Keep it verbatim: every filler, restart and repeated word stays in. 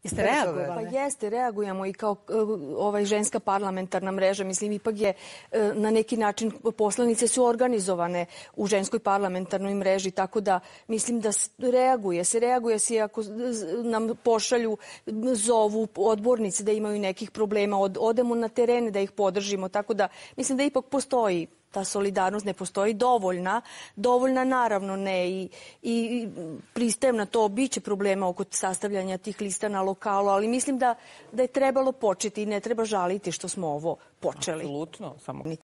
Jeste reagovali? Pa jeste, reagujemo i kao ovaj ženska parlamentarna mreža. Mislim, ipak je na neki način poslanice su organizovane u ženskoj parlamentarnoj mreži, tako da mislim da reaguje se. Reaguje se ako nam pošalju, zovu odbornici da imaju nekih problema, odemo na terene da ih podržimo, tako da mislim da ipak postoji ta solidarnost, ne postoji dovoljna. Dovoljna naravno ne i, i pristajem na to, biće problema oko sastavljanja tih lista na lokalu, ali mislim da, da je trebalo početi i ne treba žaliti što smo ovo počeli. Apsolutno, samo